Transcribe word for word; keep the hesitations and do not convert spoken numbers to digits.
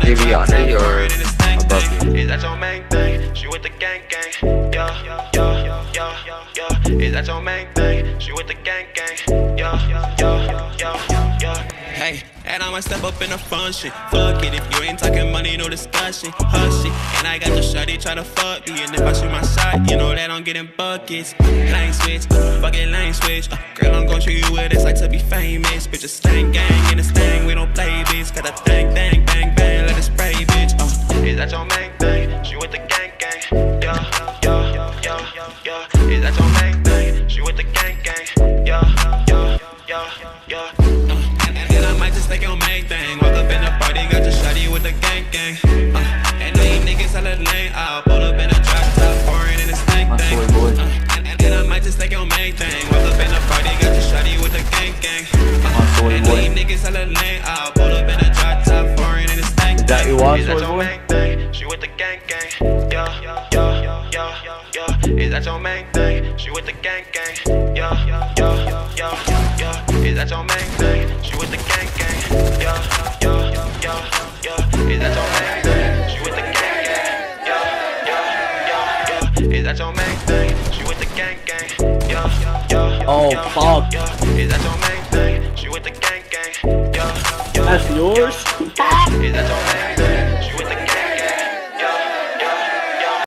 J V on it or above you? Is that your main thing? She with the gang gang. Yeah, yeah, yeah, yeah. Is that your main thing? She with the gang gang. Yeah, yeah, yeah, yeah, yeah. Hey, and I'ma step up in the fun shit. Fuck it, if you ain't talking money, no discussion. Hush it, and I got your shawty try to fuck me. And if I shoot my shot, you know that I'm getting buckets. Lane switch, uh, fuck it, lane switch. Uh, girl, I'm gon' treat you with this like to be famous. Bitch, a slang gang in the slang, we don't play, bitch. Got a thang, thang, bang, bang, let it spray, bitch. Uh, is that your main thing? She with the gang gang. Yeah, yeah, yeah, yeah. Is that your main thing? She with the gang gang. Yeah, yeah, yeah, yeah. And I might just take your main thing. Walk up in the party, got your shawty with the gang gang. Uh, and these niggas out of lane, I'll pull up in a drop top, foreign in a stank thing. Uh, and, and I might just take your main thing. Walk up in the party, got your shawty with the gang gang. Uh, and these niggas out of lane, I'll pull up in a drop top, foreign in a stank thing. Is that you want, Is that your boy? main thing? She with the gang gang. Yeah, yeah, yeah, yeah. Is that your main thing? She with the gang gang. Yeah, yeah, yeah, yeah. Is that your main thing? She with the gang gang. Yeah, yeah, yeah, yeah. Is that your main thing? She with the gang gang. Yeah, yeah, yeah, yeah. Is that your main thing? She with the gang gang. Yeah, yeah. Oh fuck. Is that your main thing? She with the gang gang. Yeah, yeah. That's yours? Is that your main